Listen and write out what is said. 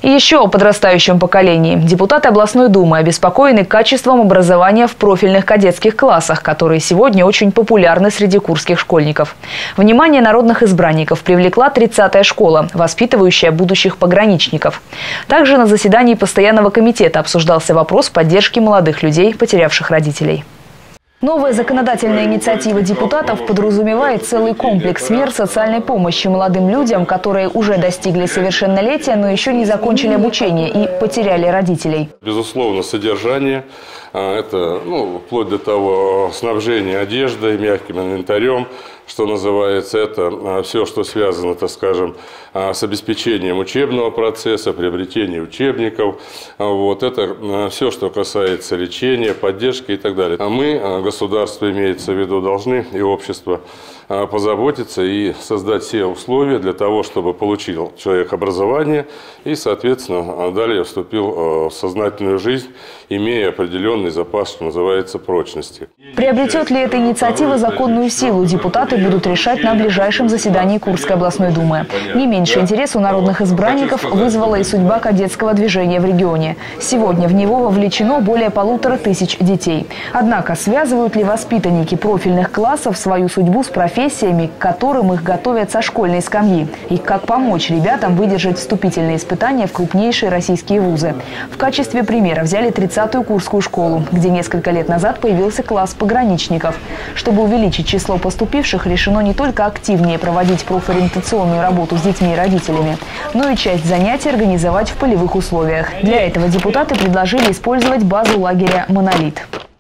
И еще о подрастающем поколении. Депутаты областной думы обеспокоены качеством образования в профильных кадетских классах, которые сегодня очень популярны среди курских школьников. Внимание народных избранников привлекла 30-я школа, воспитывающая будущих пограничников. Также на заседании постоянного комитета обсуждался вопрос поддержки молодых людей, потерявших родителей. Новая законодательная инициатива депутатов подразумевает целый комплекс мер социальной помощи молодым людям, которые уже достигли совершеннолетия, но еще не закончили обучение и потеряли родителей. Безусловно, содержание – это вплоть до того снабжение одеждой, мягким инвентарем, что называется. Это все, что связано, так скажем, с обеспечением учебного процесса, приобретением учебников. Это все, что касается лечения, поддержки и так далее. А мы, государство имеется в виду, должны и общество позаботиться и создать все условия для того, чтобы получил человек образование и, соответственно, далее вступил в сознательную жизнь, имея определенный запас, что называется, прочности. Приобретет ли эта инициатива законную силу, депутаты будут решать на ближайшем заседании Курской областной думы. Не меньше интерес у народных избранников вызвала и судьба кадетского движения в регионе. Сегодня в него вовлечено более 1500 детей. Однако связывают ли воспитанники профильных классов свою судьбу с профессиями, к которым их готовят со школьной скамьи? И как помочь ребятам выдержать вступительные испытания в крупнейшие российские вузы? В качестве примера взяли 30-ю Курскую школу, где несколько лет назад появился класс пограничников. Чтобы увеличить число поступивших, решено не только активнее проводить профориентационную работу с детьми и родителями, но и часть занятий организовать в полевых условиях. Для этого депутаты предложили использовать базу лагеря «Монолит».